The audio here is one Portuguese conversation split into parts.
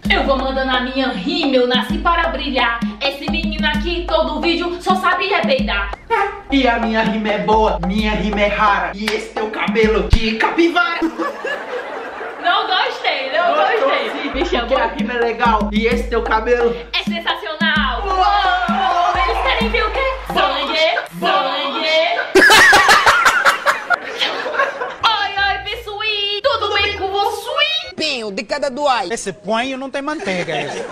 Eu vou mandando a minha rima, eu nasci para brilhar. Esse menino aqui, todo vídeo, só sabe peidar. E a minha rima é boa, minha rima é rara. E esse teu cabelo de capivara. Não gostei, não gostei. Me chamou. A rima é legal. E esse teu cabelo é sensacional. Uou! Eles querem ver o quê? Sangue, sangue. Oi, oi, pessoal. Tudo bem com você? Pinho, de cada dois. Esse punho não tem manteiga.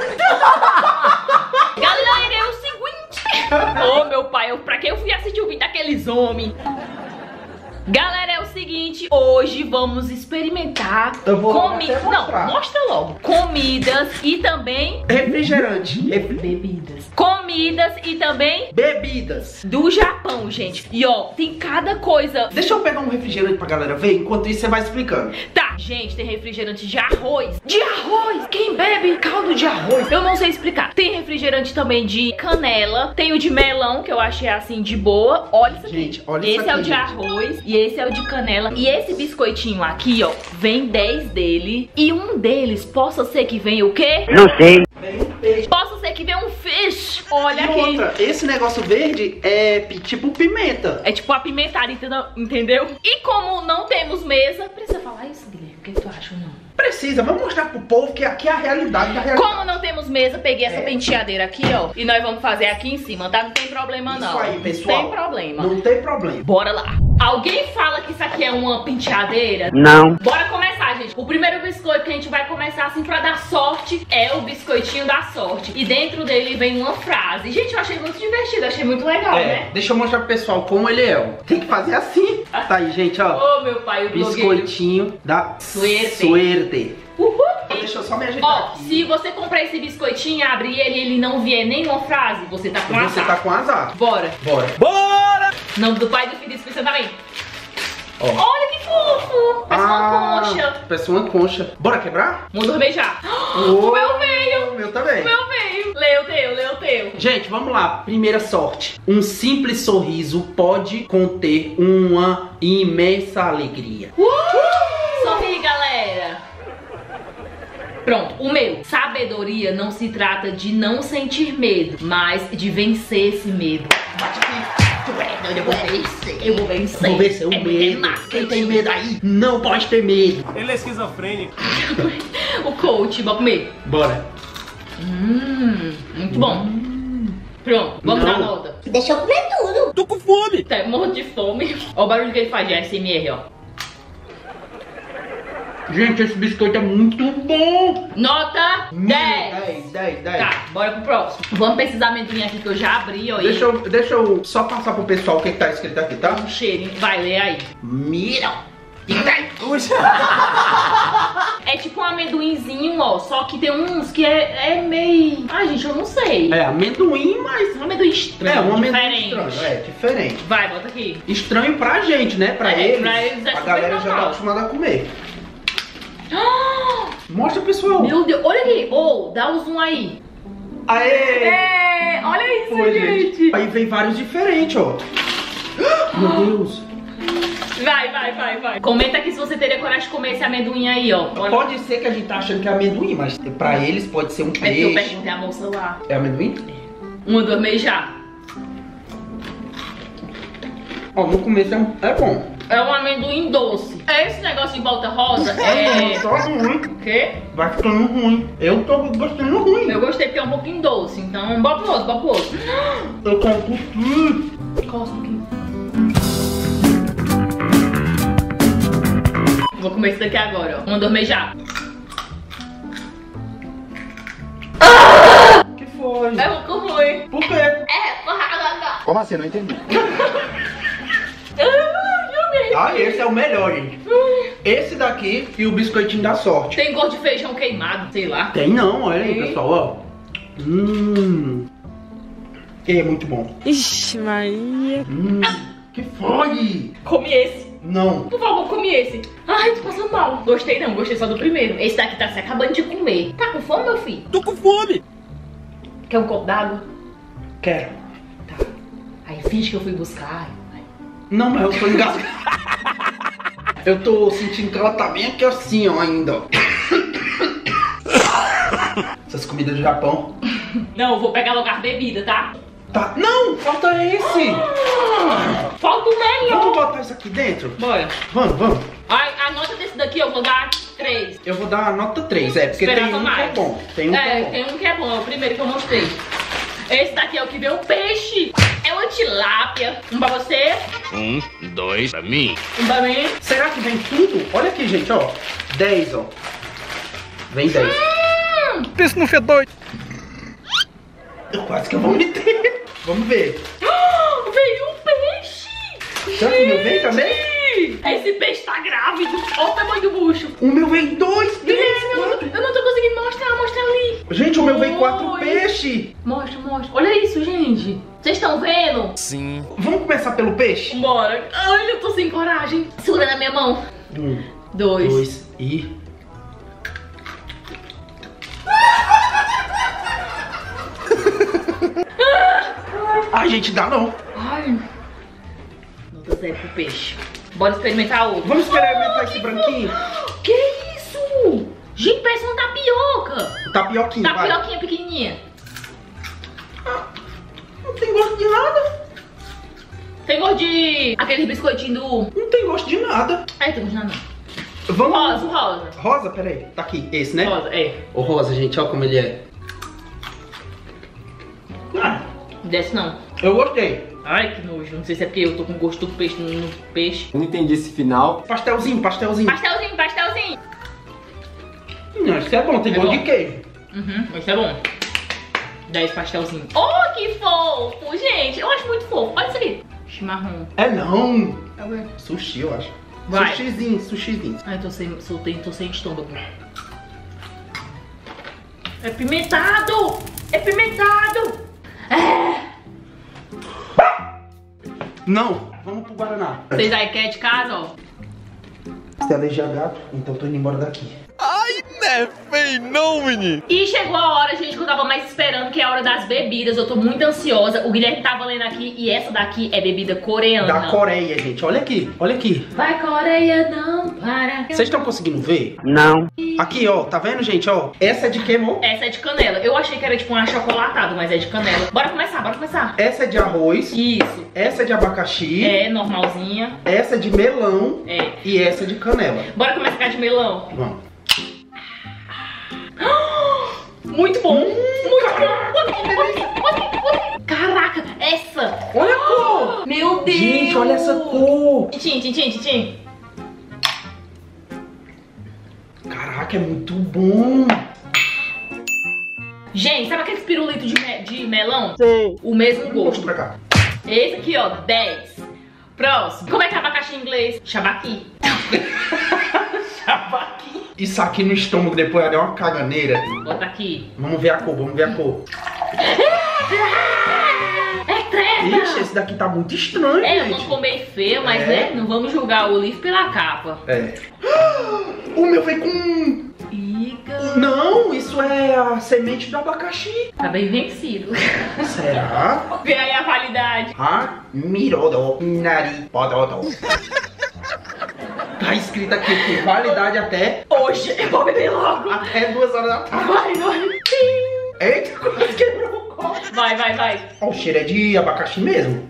Galera, é o seguinte. Ô, meu pai, pra que eu fui assistir o vídeo daqueles homens? Galera, é o seguinte, hoje vamos experimentar comidas. Não, mostra logo. Comidas e também refrigerante. Bebidas. Comidas e também bebidas do Japão, gente. E ó, tem cada coisa. Deixa eu pegar um refrigerante pra galera ver. Enquanto isso você vai explicando. Tá, gente, tem refrigerante de arroz. De arroz! Quem bebe caldo de arroz? Eu não sei explicar. Tem refrigerante também de canela. Tem o de melão, que eu achei assim de boa. Olha isso aqui. Gente, olha esse isso aqui, é o de gente. Arroz e esse é o de canela. E esse biscoitinho aqui, ó, vem 10 dele. E um deles, possa ser que venha o quê? Não sei. Vem um peixe. Possa ser que venha um fish. Olha E aqui. outra, esse negócio verde é tipo pimenta. É tipo apimentado, entendeu? E como não temos mesa... Precisa falar isso, Guilherme? O que tu acha ou não? Precisa, vamos mostrar pro povo que aqui é a realidade da realidade. Como não temos mesa, peguei essa penteadeira aqui, ó. E nós vamos fazer aqui em cima, tá? Não tem problema, não. Isso aí, pessoal. Não tem problema. Não tem problema. Bora lá. Alguém fala que isso aqui é uma penteadeira? Não. Bora começar, gente. O primeiro biscoito que a gente vai começar assim pra dar sorte é o biscoitinho da sorte. E dentro dele vem uma frase. Gente, eu achei muito divertido, achei muito legal, né? Deixa eu mostrar pro pessoal como ele é, ó. Tem que fazer assim. Tá aí, gente, ó. Ô, meu pai, o blogueiro. Biscoitinho da Suerte. Uhul. Deixa eu só me ajeitar Ó, aqui. se você comprar esse biscoitinho e abrir ele e ele não vier nenhuma frase, você tá com azar. Você tá com azar. Bora. Bora. Bora! Nome do pai do filho especial também. Ó. Olha que fofo. Parece uma concha. Parece uma concha. Bora quebrar? Vamos beijar. Oh, O meu veio. O meu também. O meu veio. Lê o teu, lê o teu. Gente, vamos lá. Primeira sorte. Um simples sorriso pode conter uma imensa alegria. Sorri, galera. Pronto, o meu. Sabedoria não se trata de não sentir medo, mas de vencer esse medo. Bate aqui. Eu vou vencer. Eu vou vencer. Vou vencer o É medo. massa. Quem tem medo aí, não pode ter medo. Ele é esquizofrênico. O coach, bora comer. Bora. Muito bom. Pronto, vamos Não. dar nota. Deixa eu comer tudo. Tô com fome. Tá, morro de fome. Olha o barulho que ele faz de ASMR, ó. Gente, esse biscoito é muito bom. Nota 10. 10. Tá, bora pro próximo. Vamos pra esses amendoim aqui que eu já abri, ó. Deixa eu só passar pro pessoal o que tá escrito aqui, tá? Um cheirinho. Vai, lê aí. Mira. É tipo um amendoinzinho, ó. Só que tem uns que é meio... Ai, gente, eu não sei. É amendoim, mas... Um amendoim estranho, É, um amendoim diferente. estranho. É, diferente. Vai, bota aqui. Estranho pra gente, né? Pra É, eles. pra eles é a super galera já tá normal. acostumada a comer. Mostra, pessoal. Meu Deus, olha aqui. Ô, dá o zoom aí. Aê! É, olha isso, Foi, gente. Aí vem vários diferentes, ó. Meu Deus. Vai. Comenta aqui se você teria coragem de comer esse amendoim aí, ó. Olha. Pode ser que a gente tá achando que é amendoim, mas pra eles pode ser um É porque eu peixe. perguntei a moça lá. É amendoim? 1, 2, meio já. Ó, no começo é bom. É um amendoim doce. É esse negócio de volta rosa? É... Só ruim. O quê? Vai ficando ruim. Eu tô gostando ruim. Eu gostei porque é um pouquinho doce, então bota pro outro, Eu quero curtir. Costa um pouquinho. Vou comer isso daqui agora, ó. 1, 2, meio já. Que foi? É muito ruim. Por quê? Como assim? Não entendi. Ah, esse é o melhor, gente. Esse daqui e o biscoitinho da sorte. Tem gosto de feijão queimado, sei lá. Tem não, olha aí, Tem. pessoal, ó. É muito bom. Ixi, Maria. Que foi? Come esse. Não. Por favor, come esse. Ai, tô passando mal. Gostei não, gostei só do primeiro. Esse daqui tá se acabando de comer. Tá com fome, meu filho? Tô com fome. Quer um copo d'água? Quero. Tá. Aí finge que eu fui buscar. Ai. Não, mas eu tô engasgado. Eu tô sentindo que ela tá bem aqui assim, ó, ainda, ó. comida do Japão. Não, eu vou pegar logo as bebidas, tá? Tá. Não, falta esse. Falta o melhor. Vamos botar isso aqui dentro? Bora. Vamos. A nota desse daqui eu vou dar 3. Eu vou dar a nota 3, porque Esperava tem um mais. que é bom. Tem um que é bom, é o primeiro que eu mostrei. Esse daqui é o que vê o peixe. É uma tilápia. Um pra você. 1, 2, pra mim. Um pra mim. Será que vem tudo? Olha aqui, gente, ó. 10, ó. Vem 10. Pensa no fedor. Eu quase que eu vou meter. Vamos ver. Veio um peixe. Será que o meu vem também? Esse peixe tá grávido. Olha o tamanho do bucho. O meu vem 2, 3, 4. Eu não tô conseguindo mostrar. Mostra ali. Gente, o meu vem 4 Oi. peixes. Mostra. Olha isso, gente. Vocês estão vendo? Sim. Vamos começar pelo peixe? Bora. Ai, eu tô sem coragem. Segura na minha mão. 1, 2. 2 e... Ai, gente, dá não. Ai. Nota 0 pro peixe. Bora experimentar outro. Vamos experimentar esse branquinho? Que isso? Gente, parece uma tapioca. Tapioquinha, vai. Tapioquinha pequenininha. Não tem gosto de nada. Tem gosto de... aquele biscoitinho do... Não tem gosto de nada. Ai, tem gosto de nada não. Vamos... Rosa. Rosa, peraí. Tá aqui, esse, né? Rosa, é. O rosa, gente, olha como ele é. Ah, Desce não. eu gostei. Ai, que nojo. Não sei se é porque eu tô com gosto do peixe no peixe. Não entendi esse final. Pastelzinho. Pastelzinho. Não, isso é bom, tem gosto de queijo. Isso é bom. 10 pastelzinho. Oh, que fofo, gente. Eu acho muito fofo. Olha isso aqui. Chimarrão. É não. Sushi, eu acho. Vai. Sushizinho. Ai, tô sem estômago. É pimentado. Não, vamos pro Guaraná. Vocês aí querem de casa, ó. Você é alergia a gato, então eu tô indo embora daqui. Ai, não é feio não, menino. E chegou a hora, gente, que eu tava mais esperando, que é a hora das bebidas. Eu tô muito ansiosa. O Guilherme tava lendo aqui e essa daqui é bebida coreana. Da Coreia, gente. Olha aqui, olha aqui. Vai, Coreia, não para. Vocês estão conseguindo ver? Não. Aqui, ó, tá vendo, gente, ó? Essa é de que, amor? Essa é de canela. Eu achei que era tipo um achocolatado, mas é de canela. Bora começar. Essa é de arroz. Isso. Essa é de abacaxi. É, normalzinha. Essa é de melão. É. E essa é de canela. Bora começar com a de melão. Vamos. Muito bom. Muito bom. Caraca, essa. Olha a cor. Meu Deus. Gente, olha essa cor. Tchim. Caraca, é muito bom. Gente, sabe aqueles pirulitos de melão? Sei. O mesmo Gosto gosto. pra cá. Esse aqui, ó, 10. Próximo. Como é que é abacaxi em inglês? Shabaki. Shabaki. Isso aqui no estômago depois é uma caganeira. Bota aqui. Vamos ver a cor, É treta. Ixi, esse daqui tá muito estranho, É, eu gente. não ficou meio feio, mas É. né, não vamos julgar o livro pela capa. É. O meu vem com... Iga. Não, isso é a semente do abacaxi. Tá bem vencido. Será? Vê aí a validade. Mirodo, nari, pododó. Tá escrito aqui que validade até Hoje eu vou beber logo. 2 horas da tarde. Vai. Eita, quase quebrou o copo. Vai. Ó, o cheiro é de abacaxi mesmo.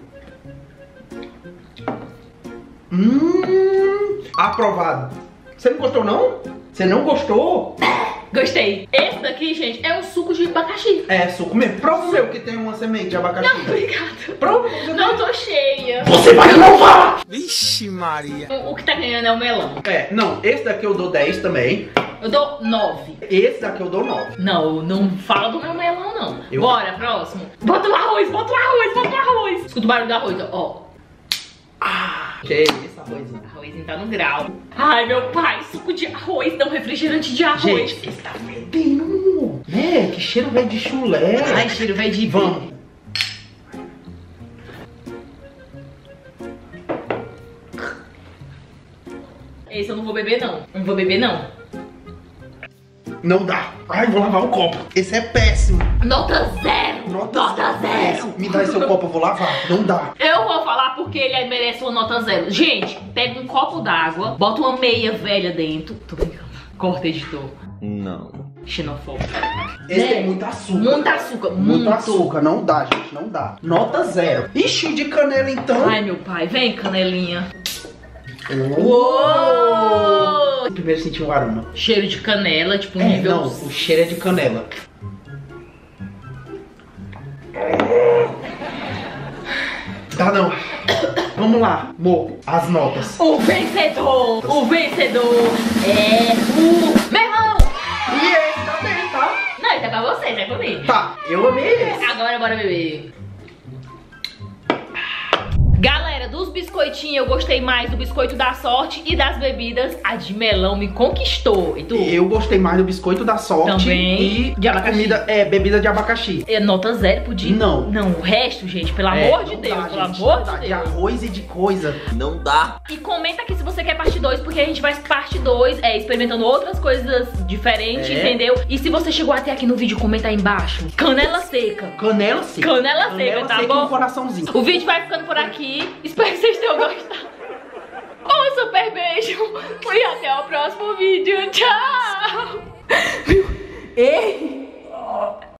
Aprovado. Você não gostou, não? Você não gostou? Gostei. Esse daqui, gente, é um suco de abacaxi. É, suco mesmo. Prova o meu que tem uma semente de abacaxi. Não, obrigada. Prova. Não tô cheia. Você vai provar! Vixe Maria. O que tá ganhando é o melão. É, não, esse daqui eu dou 10 também. Eu dou 9. Esse daqui eu dou 9. Não, não fala do meu melão, não. Eu- Bora, próximo. Bota o arroz. Escuta o barulho do arroz, ó. Que é esse arrozinho? O arrozinho tá no grau. Ai, meu pai, suco de arroz, não refrigerante de arroz. Gente, esse tá fedendo. Né? Que cheiro velho de chulé. Ai, cheiro vai de Vamos. Esse eu não vou beber, não. Não vou beber, não. Não dá. Ai, vou lavar o copo. Esse é péssimo. Nota 0. Nota 0. Me dá esse seu copo, eu vou lavar. Não dá. Eu vou falar porque ele merece uma nota 0. Gente, pega um copo d'água, bota uma meia velha dentro. Tô brincando. Corta, editor. Não. Xenofóbico. Esse tem muito açúcar. Muito açúcar. Muito açúcar. Não dá, gente. Não dá. Nota 0. Ixi, de canela então. Ai, meu pai. Vem, canelinha. Uou! Primeiro senti um aroma. Cheiro de canela, tipo nível... Não, o cheiro é de canela. Tá, não. Vamos lá, amor. As notas. O vencedor é o... Meu irmão! E esse também, tá? Não, ele tá pra você, tá comigo. Tá, eu amei esse. Agora bora beber. Galera, dos biscoitinhos eu gostei mais do biscoito da sorte e das bebidas a de melão me conquistou. E tu? Eu gostei mais do biscoito da sorte também. E de abacaxi. Comida, bebida de abacaxi. É nota 0 pro dia? Não. Não, o resto, gente, pelo amor de Deus, pelo amor de Deus. De arroz e de coisa. Não dá. E comenta aqui se você quer parte 2, porque a gente vai parte 2, experimentando outras coisas diferentes, entendeu? E se você chegou até aqui no vídeo, comenta aí embaixo. Canela seca. Canela seca. Canela seca, tá seca bom? Um coraçãozinho. O vídeo vai ficando por aqui. Espero que vocês tenham gostado. Um super beijo e até o próximo vídeo. Tchau! Ei!